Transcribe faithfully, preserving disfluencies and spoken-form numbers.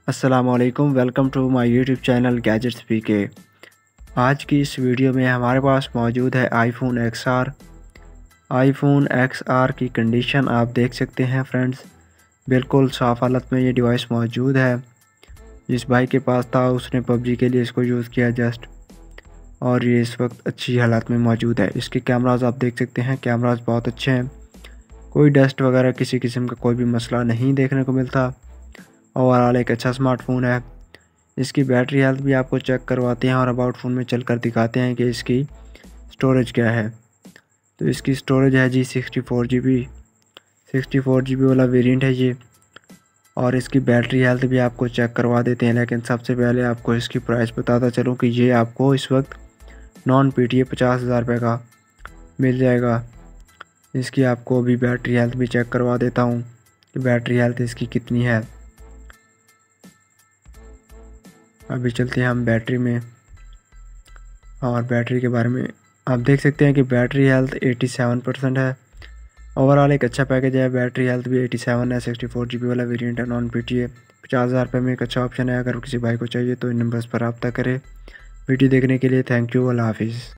अस्सलामुअलैकुम, welcome to my YouTube channel gadgets PK. आज की इस वीडियो में हमारे पास मौजूद है iPhone X R. IPhone X R की कंडीशन आप देख सकते हैं फ्रेंड्स, बिल्कुल साफ़ हालत में ये डिवाइस मौजूद है। जिस भाई के पास था उसने पबजी के लिए इसको यूज़ किया जस्ट, और ये इस वक्त अच्छी हालत में मौजूद है। इसके कैमरास आप देख सकते हैं, कैमरास बहुत अच्छे हैं, कोई डस्ट वगैरह किसी किस्म का कोई भी मसला नहीं देखने को मिलता। ओवरऑल एक अच्छा स्मार्टफोन है। इसकी बैटरी हेल्थ भी आपको चेक करवाते हैं और अबाउट फ़ोन में चल कर दिखाते हैं कि इसकी स्टोरेज क्या है। तो इसकी स्टोरेज है जी sixty four G B sixty four G B वाला वेरिएंट है ये। और इसकी बैटरी हेल्थ भी आपको चेक करवा देते हैं, लेकिन सबसे पहले आपको इसकी प्राइस बताता चलूँ कि ये आपको इस वक्त नॉन पी टी ए पचास हज़ार रुपये का मिल जाएगा। इसकी आपको अभी बैटरी हेल्थ भी चेक करवा देता हूँ कि बैटरी हेल्थ इसकी कितनी है। अभी चलते हैं हम बैटरी में, और बैटरी के बारे में आप देख सकते हैं कि बैटरी हेल्थ सत्तासी परसेंट है। ओवरऑल एक अच्छा पैकेज है। बैटरी हेल्थ भी सत्तासी है, सिक्सटी फोर जी बी वाला वेरिएंट है, नॉन पी टी ए पचास हज़ार रुपये में एक अच्छा ऑप्शन है। अगर किसी भाई को चाहिए तो इन नंबर्स पर रब्ता करें। वीडियो देखने के लिए थैंक यू, अल्लाह हाफिज़।